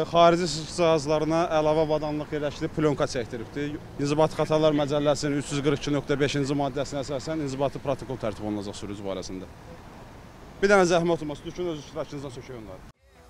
xarici sızıq cihazlarına əlavə avadanlıq yerləşdirib plyonka çəkdiribdir. İnzibati Xətalar Məcəlləsinin 342.5-ci maddəsinə əsasən inzibati protokol tərtib olunacaq sürücü barəsində. Bir dənə zəhmət olması, düşün öz iştirakınızdan sökək onları.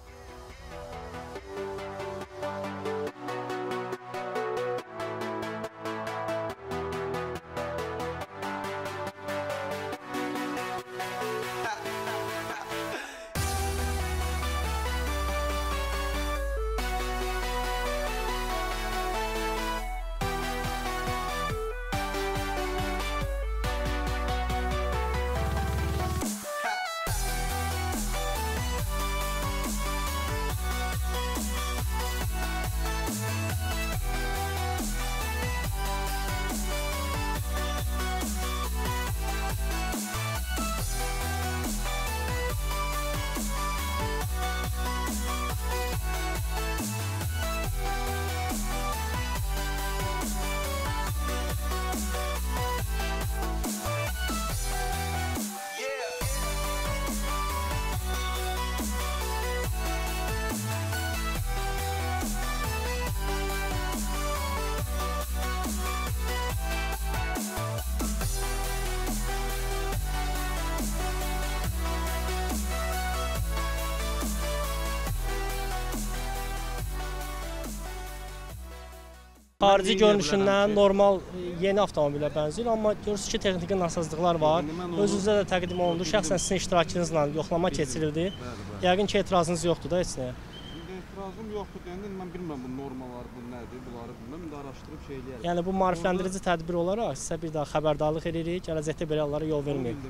Xarici görünüşündən normal yeni avtomobilə bənzəyir, amma görürsünüz ki, texniki nasazlıqlar var. Özünüzdə də təqdim olundu. Şəxsən sizin iştirakınızla yoxlama keçirildi. Yəqin ki, etirazınız yoxdur da heç nəyə. İtirazım yoxdur deyəndə mən bilmirəm bu normalar, bu nədir, bunları bilmirəm. İndi araşdırıb şey eləyərəm. Yəni bu maarifləndirici tədbir olaraq sizə bir daha xəbərdarlıq edirik. Gələcəkdə belə hallara yol verməyin.